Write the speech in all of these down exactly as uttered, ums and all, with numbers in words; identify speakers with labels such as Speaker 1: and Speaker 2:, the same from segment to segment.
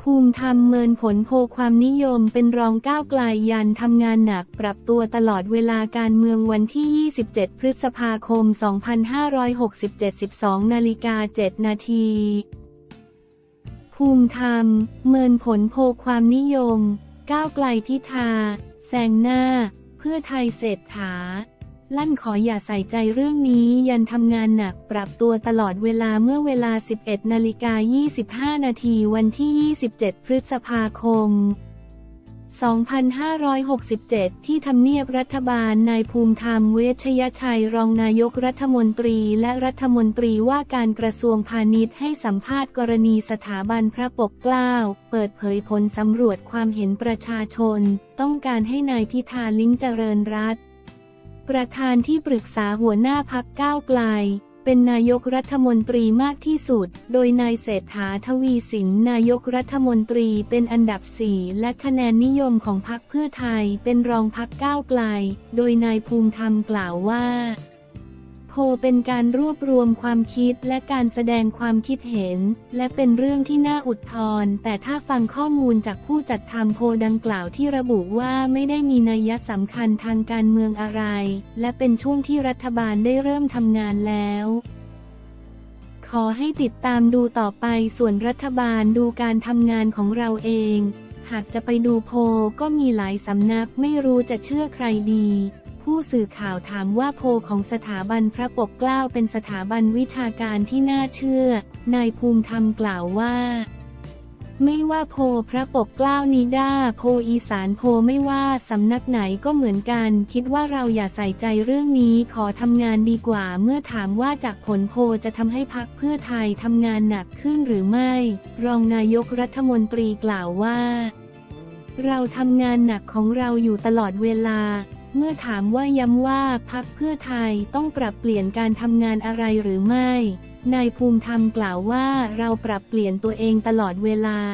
Speaker 1: ภูมิธรรมเมินผลโพลความนิยมเป็นรองก้าวไกลยันทำงานหนักปรับตัวตลอดเวลาการเมืองวันที่ ยี่สิบเจ็ด พฤษภาคม สองพันห้าร้อยหกสิบเจ็ด สิบสองนาฬิกาเจ็ดนาทีภูมิธรรมเมินผลโพลความนิยมก้าวไกลพิธาแซงหน้าเพื่อไทยเศรษฐาลั่นขออย่าใส่ใจเรื่องนี้ยันทำงานหนักปรับตัวตลอดเวลาเมื่อเวลา สิบเอ็ดนาฬิกายี่สิบห้านาทีวันที่ ยี่สิบเจ็ด พฤษภาคม สองพันห้าร้อยหกสิบเจ็ด ที่ทำเนียบรัฐบาลนายภูมิธรรมเวชยชัยรองนายกรัฐมนตรีและรัฐมนตรีว่าการกระทรวงพาณิชย์ให้สัมภาษณ์กรณีสถาบันพระปกเกล้าเปิดเผยผลสำรวจความเห็นประชาชนต้องการให้นายพิธาลิ้มเจริญรัตน์ประธานที่ปรึกษาหัวหน้าพรรคก้าวไกลเป็นนายกรัฐมนตรีมากที่สุดโดยนายเศรษฐาทวีสินนายกรัฐมนตรีเป็นอันดับสี่และคะแนนนิยมของพรรคเพื่อไทยเป็นรองพรรคก้าวไกลโดยนายภูมิธรรมกล่าวว่าโพลเป็นการรวบรวมความคิดและการแสดงความคิดเห็นและเป็นเรื่องที่น่าอุทธรณ์แต่ถ้าฟังข้อมูลจากผู้จัดทำโพลดังกล่าวที่ระบุว่าไม่ได้มีนัยสำคัญทางการเมืองอะไรและเป็นช่วงที่รัฐบาลได้เริ่มทำงานแล้วขอให้ติดตามดูต่อไปส่วนรัฐบาลดูการทำงานของเราเองหากจะไปดูโพลก็มีหลายสำนักไม่รู้จะเชื่อใครดีผู้สื่อข่าวถามว่าโพลของสถาบันพระปกเกล้าเป็นสถาบันวิชาการที่น่าเชื่อนายภูมิธรรมกล่าวว่าไม่ว่าโพลพระปกเกล้านิด้าโพลอีสานโพลไม่ว่าสำนักไหนก็เหมือนกันคิดว่าเราอย่าใส่ใจเรื่องนี้ขอทำงานดีกว่าเมื่อถามว่าจากผลโพลจะทำให้พรรคเพื่อไทยทำงานหนักขึ้นหรือไม่รองนายกรัฐมนตรีกล่าวว่าเราทำงานหนักของเราอยู่ตลอดเวลาเมื่อถามว่าย้ำว่าพรรคเพื่อไทยต้องปรับเปลี่ยนการทำงานอะไรหรือไม่นายภูมิธรรมกล่าวว่าเราปรับเปลี่ยนตัวเองตลอดเวลา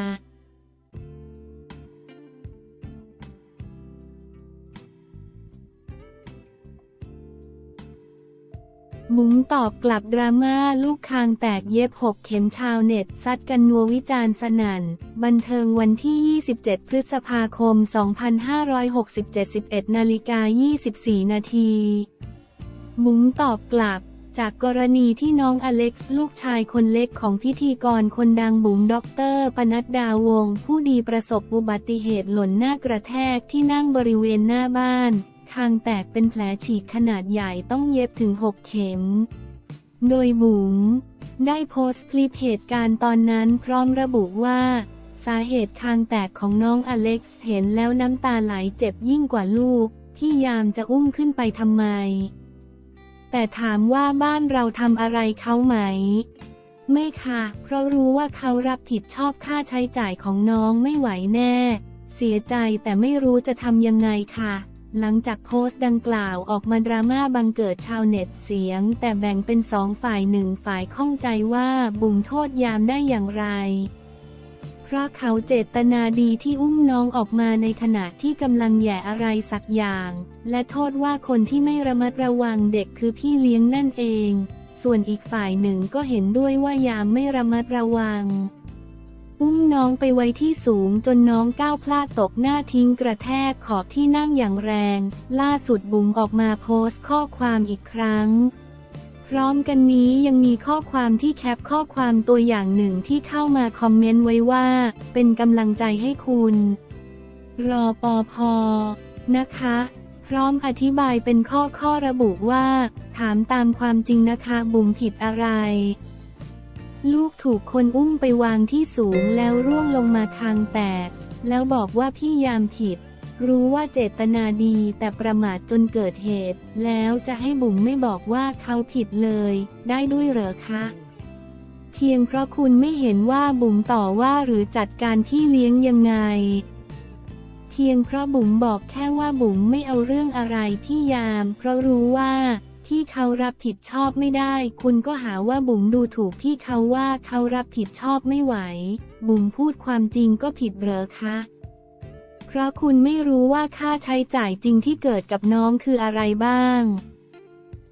Speaker 1: มุ้งตอบกลับดราม่าลูกคางแตกเย็บหกเข็มชาวเน็ตซัดกันนัววิจารณ์สนั่นบันเทิงวันที่ ยี่สิบเจ็ด พฤษภาคม สองพันห้าร้อยหกสิบเจ็ด สิบเอ็ดนาฬิกายี่สิบสี่นาทีมุ้งตอบกลับจากกรณีที่น้องอเล็กซ์ลูกชายคนเล็กของพิธีกรคนดังบุ๋มด็อกเตอร์ปนัดดาวงศ์ผู้ดีประสบอุบัติเหตุหล่นหน้ากระแทกที่นั่งบริเวณหน้าบ้านคางแตกเป็นแผลฉีกขนาดใหญ่ต้องเย็บถึงหกเข็มโดยบุ๋มได้โพสต์คลิปเหตุการณ์ตอนนั้นพร้อมระบุว่าสาเหตุคางแตกของน้องอเล็กซ์เห็นแล้วน้ำตาไหลเจ็บยิ่งกว่าลูกที่ยามจะอุ้มขึ้นไปทำไมแต่ถามว่าบ้านเราทำอะไรเขาไหมไม่ค่ะเพราะรู้ว่าเขารับผิดชอบค่าใช้จ่ายของน้องไม่ไหวแน่เสียใจแต่ไม่รู้จะทำยังไงค่ะหลังจากโพสต์ดังกล่าวออกมาดราม่าบังเกิดชาวเน็ตเสียงแต่แบ่งเป็นสองฝ่ายหนึ่งฝ่ายข้องใจว่าบุ๋มโทษยามได้อย่างไรเพราะเขาเจตนาดีที่อุ้มน้องออกมาในขณะที่กำลังแย่อะไรสักอย่างและโทษว่าคนที่ไม่ระมัดระวังเด็กคือพี่เลี้ยงนั่นเองส่วนอีกฝ่ายหนึ่งก็เห็นด้วยว่ายามไม่ระมัดระวังอุ้มน้องไปไว้ที่สูงจนน้องก้าวพลาดตกหน้าทิ้งกระแทกขอบที่นั่งอย่างแรงล่าสุดบุ๋มออกมาโพสต์ข้อความอีกครั้งพร้อมกันนี้ยังมีข้อความที่แคปข้อความตัวอย่างหนึ่งที่เข้ามาคอมเมนต์ไว้ว่าเป็นกำลังใจให้คุณรอปภนะคะพร้อมอธิบายเป็นข้อข้อระบุว่าถามตามความจริงนะคะบุ๋มผิดอะไรลูกถูกคนอุ้มไปวางที่สูงแล้วร่วงลงมาคางแตกแล้วบอกว่าพี่ยามผิดรู้ว่าเจตนาดีแต่ประมาทจนเกิดเหตุแล้วจะให้บุ๋มไม่บอกว่าเขาผิดเลยได้ด้วยเหรอคะเพียงเพราะคุณไม่เห็นว่าบุ๋มต่อว่าหรือจัดการพี่เลี้ยงยังไงเพียงเพราะบุ๋มบอกแค่ว่าบุ๋มไม่เอาเรื่องอะไรพี่ยามเพราะรู้ว่าพี่เขารับผิดชอบไม่ได้คุณก็หาว่าบุ๋มดูถูกพี่เขาว่าเขารับผิดชอบไม่ไหวบุ๋มพูดความจริงก็ผิดเหรอคะเพราะคุณไม่รู้ว่าค่าใช้จ่ายจริงที่เกิดกับน้องคืออะไรบ้าง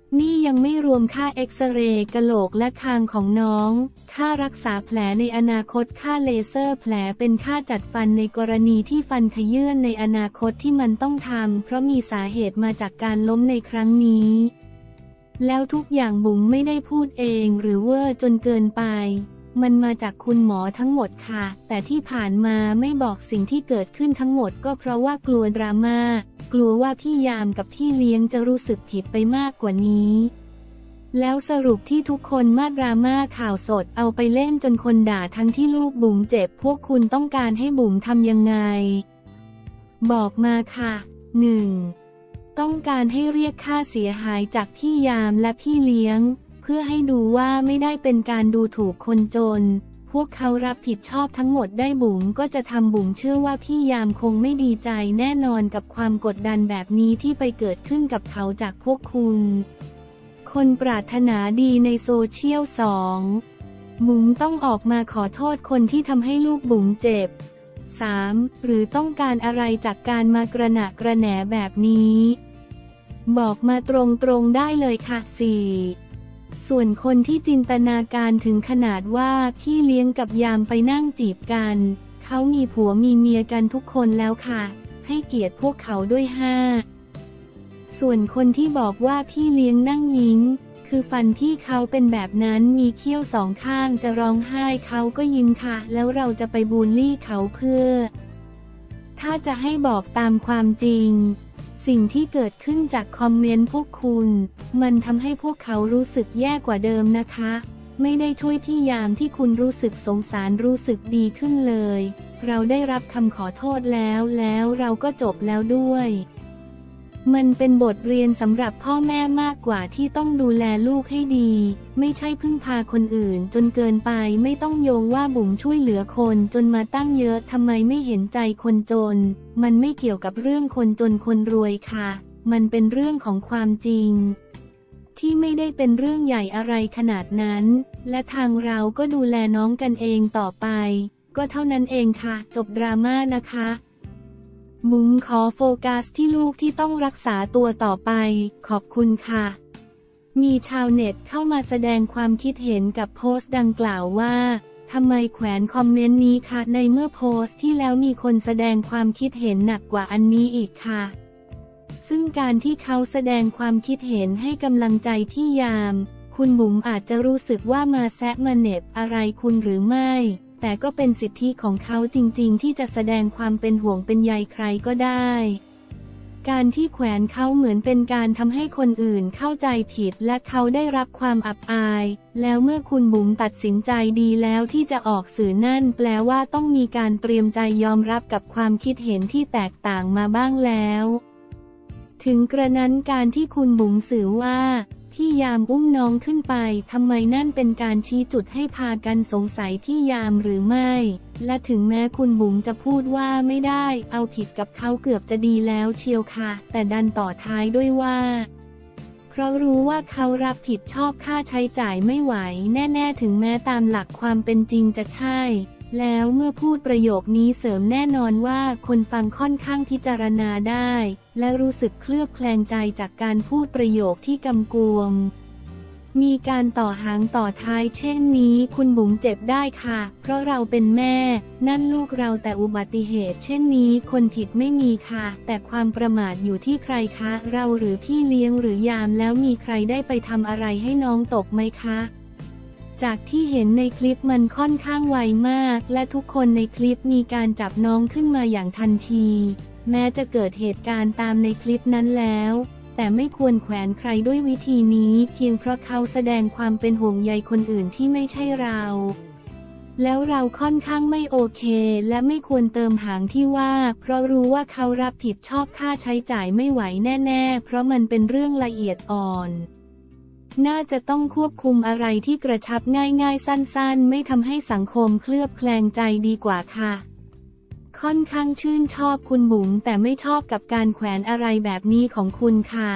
Speaker 1: นี่ยังไม่รวมค่าเอ็กซเรย์กะโหลกและคางของน้องค่ารักษาแผลในอนาคตค่าเลเซอร์แผลเป็นค่าจัดฟันในกรณีที่ฟันขยื่นในอนาคตที่มันต้องทำเพราะมีสาเหตุมาจากการล้มในครั้งนี้แล้วทุกอย่างบุ๋มไม่ได้พูดเองหรือเวอร์จนเกินไปมันมาจากคุณหมอทั้งหมดค่ะแต่ที่ผ่านมาไม่บอกสิ่งที่เกิดขึ้นทั้งหมดก็เพราะว่ากลัวดราม่ากลัวว่าพี่ยามกับพี่เลี้ยงจะรู้สึกผิดไปมากกว่านี้แล้วสรุปที่ทุกคนมาดราม่าข่าวสดเอาไปเล่นจนคนด่าทั้งที่ลูกบุ๋มเจ็บพวกคุณต้องการให้บุ๋มทำยังไงบอกมาค่ะ หนึ่ง ต้องการให้เรียกค่าเสียหายจากพี่ยามและพี่เลี้ยงเพื่อให้ดูว่าไม่ได้เป็นการดูถูกคนจนพวกเขารับผิดชอบทั้งหมดได้บุ๋มก็จะทำบุ๋มเชื่อว่าพี่ยามคงไม่ดีใจแน่นอนกับความกดดันแบบนี้ที่ไปเกิดขึ้นกับเขาจากพวกคุณคนปรารถนาดีในโซเชียลสองบุ๋มต้องออกมาขอโทษคนที่ทำให้ลูกบุ๋มเจ็บ สาม หรือต้องการอะไรจากการมากระหนะกระแหนแบบนี้บอกมาตรงๆได้เลยค่ะ สี่ ส่วนคนที่จินตนาการถึงขนาดว่าพี่เลี้ยงกับยามไปนั่งจีบกันเขามีผัวมีเมียกันทุกคนแล้วค่ะให้เกียรติพวกเขาด้วย ห้า ส่วนคนที่บอกว่าพี่เลี้ยงนั่งยิ้มคือฟันพี่เขาเป็นแบบนั้นมีเขี้ยวสองข้างจะร้องไห้เขาก็ยิ้มค่ะแล้วเราจะไปบูลลี่เขาเพื่อถ้าจะให้บอกตามความจริงสิ่งที่เกิดขึ้นจากคอมเมนต์พวกคุณมันทำให้พวกเขารู้สึกแย่กว่าเดิมนะคะไม่ได้ช่วยพี่ยามที่คุณรู้สึกสงสารรู้สึกดีขึ้นเลยเราได้รับคำขอโทษแล้วแล้วเราก็จบแล้วด้วยมันเป็นบทเรียนสำหรับพ่อแม่มากกว่าที่ต้องดูแลลูกให้ดีไม่ใช่พึ่งพาคนอื่นจนเกินไปไม่ต้องโยงว่าบุ๋มช่วยเหลือคนจนมาตั้งเยอะทำไมไม่เห็นใจคนจนมันไม่เกี่ยวกับเรื่องคนจนคนรวยค่ะมันเป็นเรื่องของความจริงที่ไม่ได้เป็นเรื่องใหญ่อะไรขนาดนั้นและทางเราก็ดูแลน้องกันเองต่อไปก็เท่านั้นเองค่ะจบดราม่านะคะบุ๋มขอโฟกัสที่ลูกที่ต้องรักษาตัวต่อไปขอบคุณค่ะมีชาวเน็ตเข้ามาแสดงความคิดเห็นกับโพสต์ดังกล่าวว่าทำไมแขวนคอมเมนต์นี้คะในเมื่อโพสต์ที่แล้วมีคนแสดงความคิดเห็นหนักกว่าอันนี้อีกค่ะซึ่งการที่เขาแสดงความคิดเห็นให้กำลังใจพี่ยามคุณบุ๋มอาจจะรู้สึกว่ามาแซะมาเหน็บอะไรคุณหรือไม่แต่ก็เป็นสิทธิของเขาจริงๆที่จะแสดงความเป็นห่วงเป็นใยใครก็ได้การที่แขวนเขาเหมือนเป็นการทำให้คนอื่นเข้าใจผิดและเขาได้รับความอับอายแล้วเมื่อคุณบุ๋มตัดสินใจดีแล้วที่จะออกสื่อนั่นแปลว่าต้องมีการเตรียมใจยอมรับกับความคิดเห็นที่แตกต่างมาบ้างแล้วถึงกระนั้นการที่คุณบุ๋มสื่อว่าพี่ยามอุ้มน้องขึ้นไปทำไมนั่นเป็นการชี้จุดให้พากันสงสัยพี่ยามหรือไม่และถึงแม้คุณบุ๋มจะพูดว่าไม่ได้เอาผิดกับเขาเกือบจะดีแล้วเชียวค่ะแต่ดันต่อท้ายด้วยว่าเพราะรู้ว่าเขารับผิดชอบค่าใช้จ่ายไม่ไหวแน่ๆถึงแม้ตามหลักความเป็นจริงจะใช่แล้วเมื่อพูดประโยคนี้เสริมแน่นอนว่าคนฟังค่อนข้างพิจารณาได้และรู้สึกเคลือบแคลงใจจากการพูดประโยคที่กำกวมมีการต่อหางต่อท้ายเช่นนี้คุณบุ๋มเจ็บได้ค่ะเพราะเราเป็นแม่นั่นลูกเราแต่อุบัติเหตุเช่นนี้คนผิดไม่มีค่ะแต่ความประมาทอยู่ที่ใครคะเราหรือพี่เลี้ยงหรือยามแล้วมีใครได้ไปทำอะไรให้น้องตกไหมคะจากที่เห็นในคลิปมันค่อนข้างไวมากและทุกคนในคลิปมีการจับน้องขึ้นมาอย่างทันทีแม้จะเกิดเหตุการณ์ตามในคลิปนั้นแล้วแต่ไม่ควรแขวนใครด้วยวิธีนี้เพียงเพราะเขาแสดงความเป็นห่วงใยคนอื่นที่ไม่ใช่เราแล้วเราค่อนข้างไม่โอเคและไม่ควรเติมหางที่ว่าเพราะรู้ว่าเขารับผิดชอบค่าใช้จ่ายไม่ไหวแน่ๆเพราะมันเป็นเรื่องละเอียดอ่อนน่าจะต้องควบคุมอะไรที่กระชับง่ายๆสั้นๆไม่ทำให้สังคมเคลือบแคลงใจดีกว่าค่ะค่อนข้างชื่นชอบคุณบุ๋มแต่ไม่ชอบกับการแขวนอะไรแบบนี้ของคุณค่ะ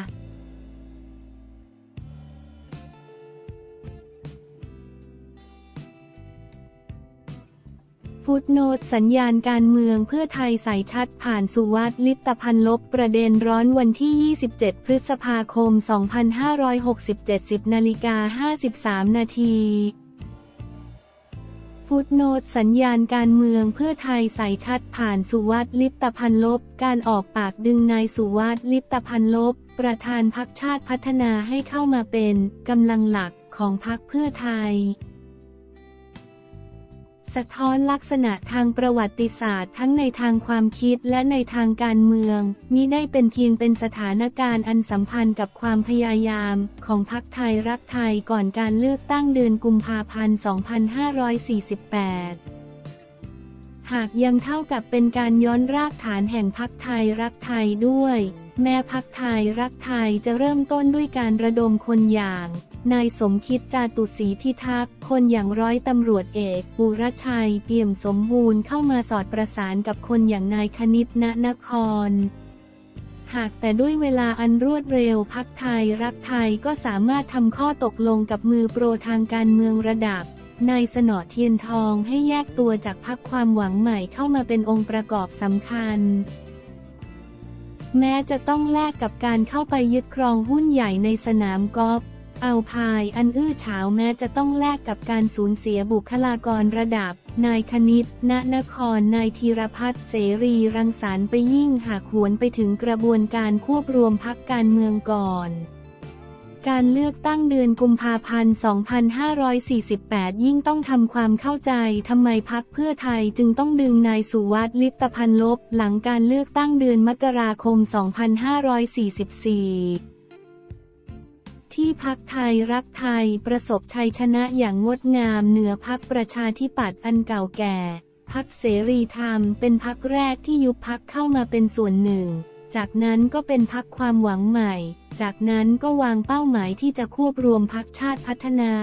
Speaker 1: ฟุตโนตสัญญาณการเมืองเพื่อไทยใส่ชัดผ่านสุวัฒน์ ลิปตพันธ์ลบประเด็นร้อนวันที่ ยี่สิบเจ็ด พฤษภาคม สองพันห้าร้อยหกสิบเจ็ด สิบนาฬิกาห้าสิบสามนาทีฟุตโนตสัญญาณการเมืองเพื่อไทยใส่ชัดผ่านสุวัฒน์ ลิปตพันธ์ลบการออกปากดึงนายสุวัฒน์ ลิปตพันธ์ลบประธานพรรคชาติพัฒนาให้เข้ามาเป็นกำลังหลักของพรรคเพื่อไทยสะท้อนลักษณะทางประวัติศาสตร์ทั้งในทางความคิดและในทางการเมืองมิได้เป็นเพียงเป็นสถานการณ์อันสัมพันธ์กับความพยายามของพรรคไทยรักไทยก่อนการเลือกตั้งเดือนกุมภาพันธ์ สองพันห้าร้อยสี่สิบแปด หากยังเท่ากับเป็นการย้อนรากฐานแห่งพรรคไทยรักไทยด้วยแม้พรรคไทยรักไทยจะเริ่มต้นด้วยการระดมคนอย่างนายสมคิดจาตุศรีพิทักษ์คนอย่างร้อยตำรวจเอกปุรชัยเปี่ยมสมบูรณ์เข้ามาสอดประสานกับคนอย่างนายคณิต ณ นครหากแต่ด้วยเวลาอันรวดเร็วพรรคไทยรักไทยก็สามารถทำข้อตกลงกับมือโปรทางการเมืองระดับนายสนอเทียนทองให้แยกตัวจากพรรคความหวังใหม่เข้ามาเป็นองค์ประกอบสำคัญแม้จะต้องแลกกับการเข้าไปยึดครองหุ้นใหญ่ในสนามกอล์ฟเอาพายอันอื้อฉาวแม้จะต้องแลกกับการสูญเสียบุคลากรระดับนายคณิต ณ นครนายธีรพัฒน์เสรีรังสรรค์ไปยิ่งหากหวนไปถึงกระบวนการควบรวมพรรคการเมืองก่อนการเลือกตั้งเดือนกุมภาพันธ์ สองพันห้าร้อยสี่สิบแปด ยิ่งต้องทำความเข้าใจทำไมพรรคเพื่อไทยจึงต้องดึงนายสุวัฒน์ ลิปตพันธ์ลบหลังการเลือกตั้งเดือนมกราคม สองพันห้าร้อยสี่สิบสี่ ที่พรรคไทยรักไทยประสบชัยชนะอย่างงดงามเหนือพรรคประชาธิปัตย์อันเก่าแก่พรรคเสรีธรรมเป็นพรรคแรกที่ยุบพรรคเข้ามาเป็นส่วนหนึ่งจากนั้นก็เป็นพรรคความหวังใหม่จากนั้นก็วางเป้าหมายที่จะควบรวมพรรคชาติพัฒนา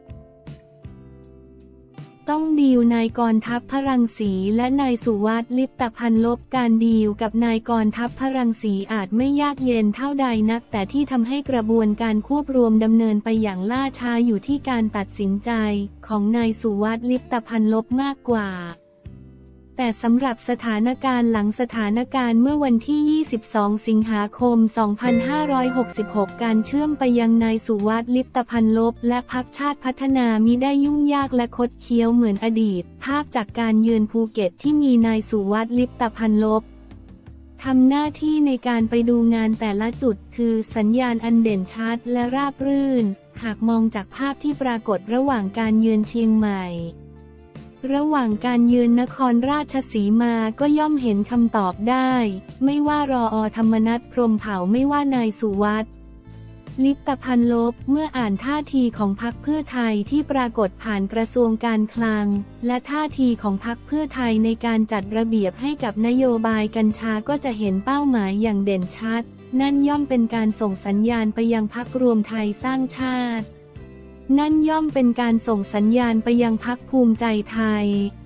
Speaker 1: ต้องดีลนายกรทัพพรังสีและนายสุวัฒน์ ลิปตพันธ์ลบการดีลกับนายกรทัพพรังสีอาจไม่ยากเย็นเท่าใดนักแต่ที่ทำให้กระบวนการควบรวมดำเนินไปอย่างล่าช้าอยู่ที่การตัดสินใจของนายสุวัฒน์ ลิปตพันธ์ลบมากกว่าแต่สำหรับสถานการณ์หลังสถานการณ์เมื่อวันที่ ยี่สิบสอง สิงหาคม สองพันห้าร้อยหกสิบหก การเชื่อมไปยังนายสุวัฒน์ ลิปตพันธ์ลบและพรรคชาติพัฒนามิได้ยุ่งยากและคดเคี้ยวเหมือนอดีตภาพจากการเยือนภูเก็ตที่มีนายสุวัฒน์ ลิปตพันธ์ลบทำหน้าที่ในการไปดูงานแต่ละจุดคือสัญญาณอันเด่นชัดและราบรื่นหากมองจากภาพที่ปรากฏระหว่างการเยือนเชียงใหม่ระหว่างการยืนนครราชสีมาก็ย่อมเห็นคำตอบได้ไม่ว่ารออธรรมนัสพรหมเผ่าไม่ว่านายสุวัฒน์ ลิปตพันธ์ลบเมื่ออ่านท่าทีของพรรคเพื่อไทยที่ปรากฏผ่านกระทรวงการคลังและท่าทีของพรรคเพื่อไทยในการจัดระเบียบให้กับนโยบายกัญชาก็จะเห็นเป้าหมายอย่างเด่นชัดนั่นย่อมเป็นการส่งสัญญาณไปยังพรรครวมไทยสร้างชาตินั่นย่อมเป็นการส่งสัญญาณไปยังพรรคภูมิใจไทย